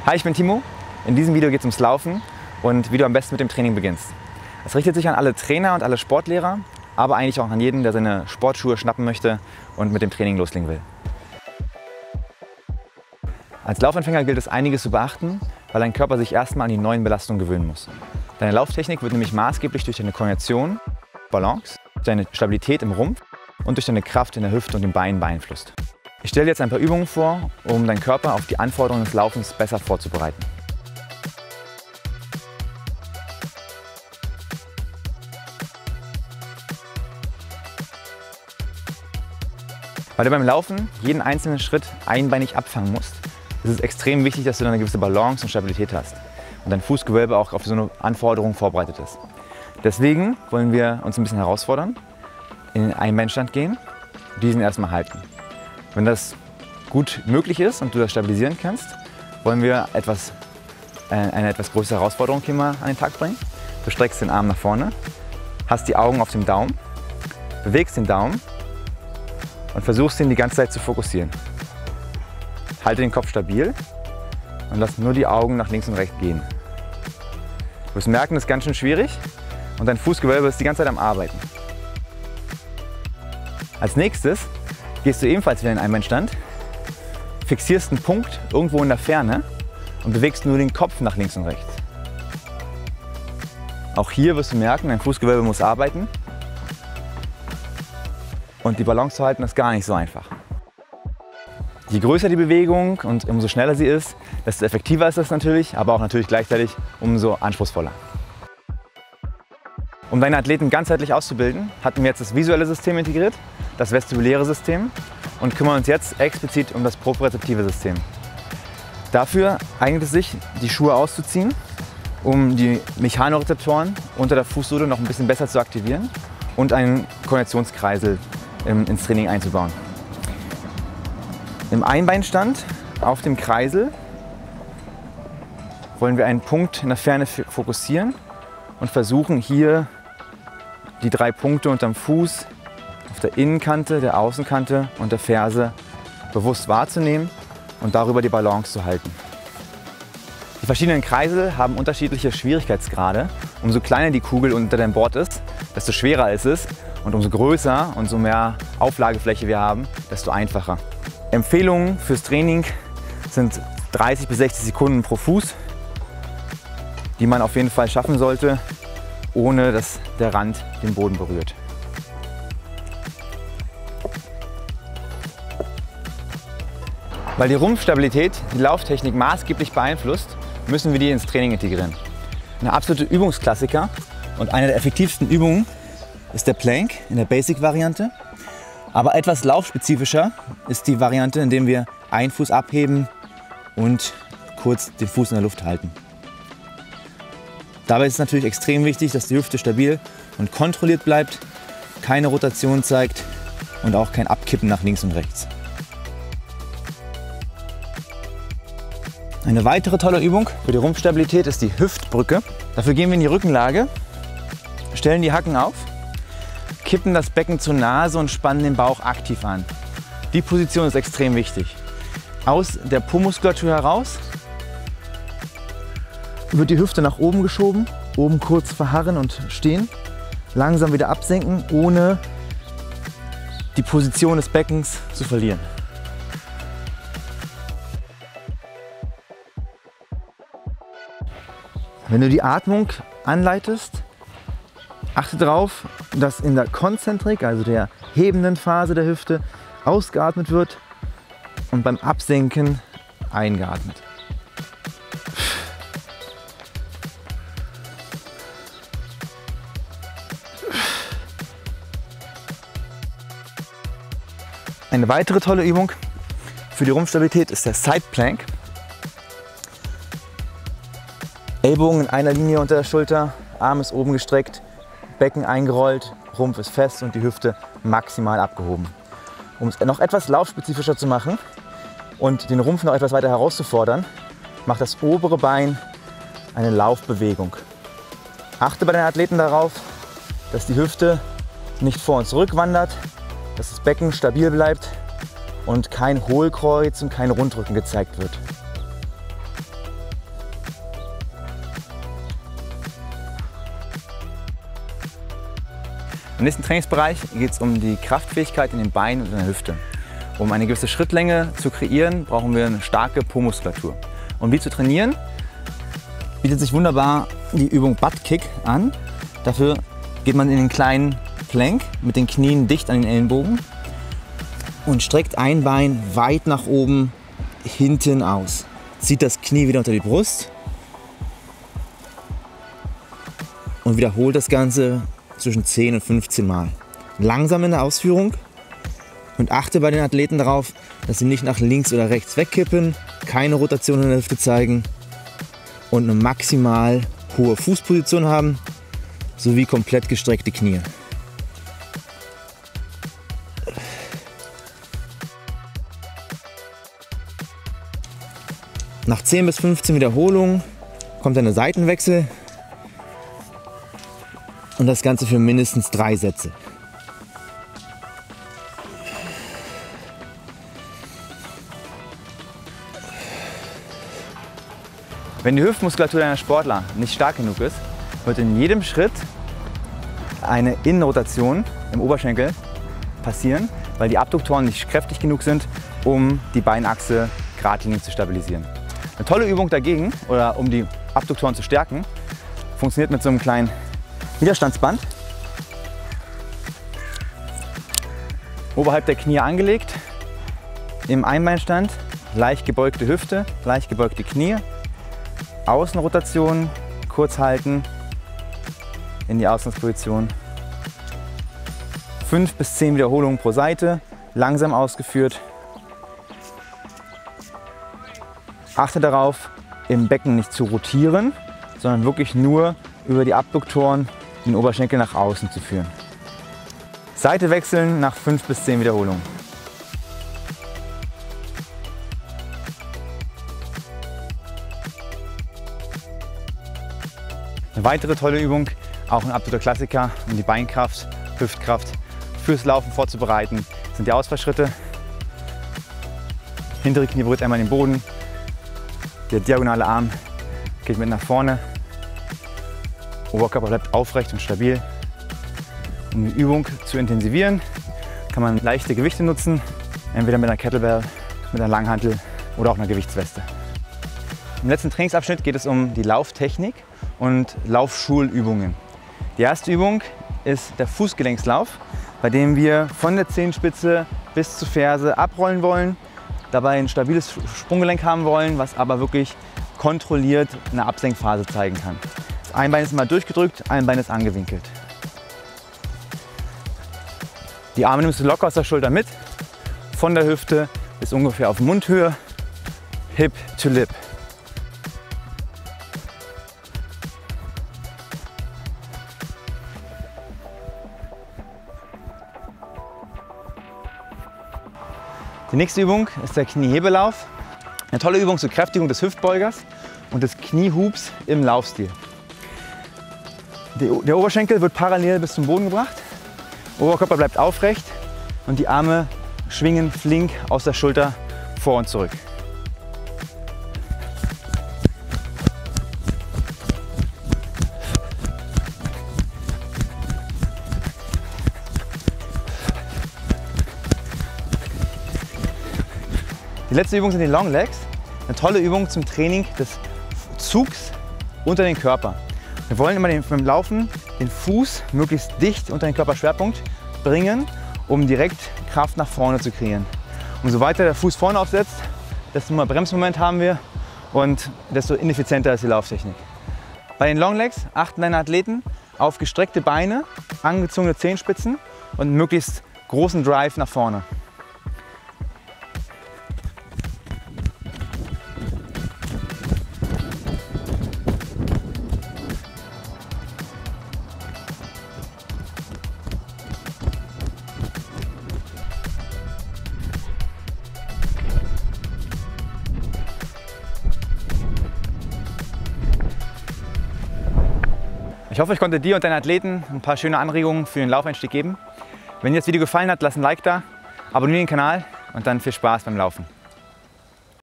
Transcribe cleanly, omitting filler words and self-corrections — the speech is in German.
Hi, ich bin Timo. In diesem Video geht es ums Laufen und wie du am besten mit dem Training beginnst. Es richtet sich an alle Trainer und alle Sportlehrer, aber eigentlich auch an jeden, der seine Sportschuhe schnappen möchte und mit dem Training loslegen will. Als Laufanfänger gilt es, einiges zu beachten, weil dein Körper sich erstmal an die neuen Belastungen gewöhnen muss. Deine Lauftechnik wird nämlich maßgeblich durch deine Koordination, Balance, deine Stabilität im Rumpf und durch deine Kraft in der Hüfte und den Beinen beeinflusst. Ich stelle dir jetzt ein paar Übungen vor, um deinen Körper auf die Anforderungen des Laufens besser vorzubereiten. Weil du beim Laufen jeden einzelnen Schritt einbeinig abfangen musst, ist es extrem wichtig, dass du eine gewisse Balance und Stabilität hast und dein Fußgewölbe auch auf so eine Anforderung vorbereitet ist. Deswegen wollen wir uns ein bisschen herausfordern, in den Einbeinstand gehen und diesen erstmal halten. Wenn das gut möglich ist und du das stabilisieren kannst, wollen wir eine etwas größere Herausforderung hier mal an den Tag bringen. Du streckst den Arm nach vorne, hast die Augen auf dem Daumen, bewegst den Daumen und versuchst ihn die ganze Zeit zu fokussieren. Halte den Kopf stabil und lass nur die Augen nach links und rechts gehen. Du wirst merken, das ist ganz schön schwierig und dein Fußgewölbe ist die ganze Zeit am Arbeiten. Als nächstes gehst du ebenfalls wieder in den Einbeinstand, fixierst einen Punkt irgendwo in der Ferne und bewegst nur den Kopf nach links und rechts. Auch hier wirst du merken, dein Fußgewölbe muss arbeiten und die Balance zu halten ist gar nicht so einfach. Je größer die Bewegung und umso schneller sie ist, desto effektiver ist das natürlich, aber auch natürlich gleichzeitig umso anspruchsvoller. Um deine Athleten ganzheitlich auszubilden, hatten wir jetzt das visuelle System integriert, das vestibuläre System und kümmern uns jetzt explizit um das propriozeptive System. Dafür eignet es sich, die Schuhe auszuziehen, um die Mechanorezeptoren unter der Fußsohle noch ein bisschen besser zu aktivieren und einen Koordinationskreisel ins Training einzubauen. Im Einbeinstand auf dem Kreisel wollen wir einen Punkt in der Ferne fokussieren und versuchen hier die 3 Punkte unterm Fuß auf der Innenkante, der Außenkante und der Ferse bewusst wahrzunehmen und darüber die Balance zu halten. Die verschiedenen Kreisel haben unterschiedliche Schwierigkeitsgrade. Umso kleiner die Kugel unter deinem Board ist, desto schwerer ist es und umso größer und so mehr Auflagefläche wir haben, desto einfacher. Empfehlungen fürs Training sind 30 bis 60 Sekunden pro Fuß, die man auf jeden Fall schaffen sollte, ohne dass der Rand den Boden berührt. Weil die Rumpfstabilität die Lauftechnik maßgeblich beeinflusst, müssen wir die ins Training integrieren. Eine absolute Übungsklassiker und eine der effektivsten Übungen ist der Plank in der Basic-Variante. Aber etwas laufspezifischer ist die Variante, in der wir einen Fuß abheben und kurz den Fuß in der Luft halten. Dabei ist es natürlich extrem wichtig, dass die Hüfte stabil und kontrolliert bleibt, keine Rotation zeigt und auch kein Abkippen nach links und rechts. Eine weitere tolle Übung für die Rumpfstabilität ist die Hüftbrücke. Dafür gehen wir in die Rückenlage, stellen die Hacken auf, kippen das Becken zur Nase und spannen den Bauch aktiv an. Die Position ist extrem wichtig. Aus der Po-Muskulatur heraus wird die Hüfte nach oben geschoben, oben kurz verharren und stehen, langsam wieder absenken, ohne die Position des Beckens zu verlieren. Wenn du die Atmung anleitest, achte darauf, dass in der Konzentrik, also der hebenden Phase der Hüfte, ausgeatmet wird und beim Absenken eingeatmet. Eine weitere tolle Übung für die Rumpfstabilität ist der Side Plank. Ellbogen in einer Linie unter der Schulter, Arm ist oben gestreckt, Becken eingerollt, Rumpf ist fest und die Hüfte maximal abgehoben. Um es noch etwas laufspezifischer zu machen und den Rumpf noch etwas weiter herauszufordern, macht das obere Bein eine Laufbewegung. Achte bei den Athleten darauf, dass die Hüfte nicht vor und zurück wandert, dass das Becken stabil bleibt und kein Hohlkreuz und kein Rundrücken gezeigt wird. Im nächsten Trainingsbereich geht es um die Kraftfähigkeit in den Beinen und in der Hüfte. Um eine gewisse Schrittlänge zu kreieren, brauchen wir eine starke Po-Muskulatur. Um die zu trainieren, bietet sich wunderbar die Übung Butt Kick an. Dafür geht man in den kleinen Plank mit den Knien dicht an den Ellenbogen und streckt ein Bein weit nach oben hinten aus. Zieht das Knie wieder unter die Brust und wiederholt das Ganze zwischen 10 und 15 Mal. Langsam in der Ausführung und achte bei den Athleten darauf, dass sie nicht nach links oder rechts wegkippen, keine Rotation in der Hüfte zeigen und eine maximal hohe Fußposition haben, sowie komplett gestreckte Knie. Nach 10 bis 15 Wiederholungen kommt eine Seitenwechsel und das Ganze für mindestens 3 Sätze. Wenn die Hüftmuskulatur deiner Sportler nicht stark genug ist, wird in jedem Schritt eine Innenrotation im Oberschenkel passieren, weil die Abduktoren nicht kräftig genug sind, um die Beinachse geradlinig zu stabilisieren. Eine tolle Übung dagegen, oder um die Abduktoren zu stärken, funktioniert mit so einem kleinen Widerstandsband. Oberhalb der Knie angelegt, im Einbeinstand, leicht gebeugte Hüfte, leicht gebeugte Knie. Außenrotation, kurz halten, in die Ausgangsposition. 5 bis 10 Wiederholungen pro Seite, langsam ausgeführt. Achte darauf, im Becken nicht zu rotieren, sondern wirklich nur über die Abduktoren den Oberschenkel nach außen zu führen. Seite wechseln nach 5 bis 10 Wiederholungen. Eine weitere tolle Übung, auch ein absoluter Klassiker, um die Beinkraft, Hüftkraft fürs Laufen vorzubereiten, sind die Ausfallschritte. Hintere Knie berührt einmal den Boden, der diagonale Arm geht mit nach vorne, Oberkörper bleibt aufrecht und stabil. Um die Übung zu intensivieren, kann man leichte Gewichte nutzen, entweder mit einer Kettlebell, mit einer Langhantel oder auch einer Gewichtsweste. Im letzten Trainingsabschnitt geht es um die Lauftechnik und Laufschulübungen. Die erste Übung ist der Fußgelenkslauf, bei dem wir von der Zehenspitze bis zur Ferse abrollen wollen, dabei ein stabiles Sprunggelenk haben wollen, was aber wirklich kontrolliert eine Absenkphase zeigen kann. Das Einbein ist mal durchgedrückt, ein Bein ist angewinkelt. Die Arme nimmst du locker aus der Schulter mit, von der Hüfte bis ungefähr auf Mundhöhe, Hip to Lip. Die nächste Übung ist der Kniehebelauf. Eine tolle Übung zur Kräftigung des Hüftbeugers und des Kniehubs im Laufstil. Der Oberschenkel wird parallel bis zum Boden gebracht, Oberkörper bleibt aufrecht und die Arme schwingen flink aus der Schulter vor und zurück. Die letzte Übung sind die Long Legs. Eine tolle Übung zum Training des Zugs unter den Körper. Wir wollen immer beim Laufen den Fuß möglichst dicht unter den Körperschwerpunkt bringen, um direkt Kraft nach vorne zu kreieren. Umso weiter der Fuß vorne aufsetzt, desto mehr Bremsmoment haben wir und desto ineffizienter ist die Lauftechnik. Bei den Long Legs achten deine Athleten auf gestreckte Beine, angezogene Zehenspitzen und möglichst großen Drive nach vorne. Ich hoffe, ich konnte dir und deinen Athleten ein paar schöne Anregungen für den Laufeinstieg geben. Wenn dir das Video gefallen hat, lass ein Like da, abonniere den Kanal und dann viel Spaß beim Laufen.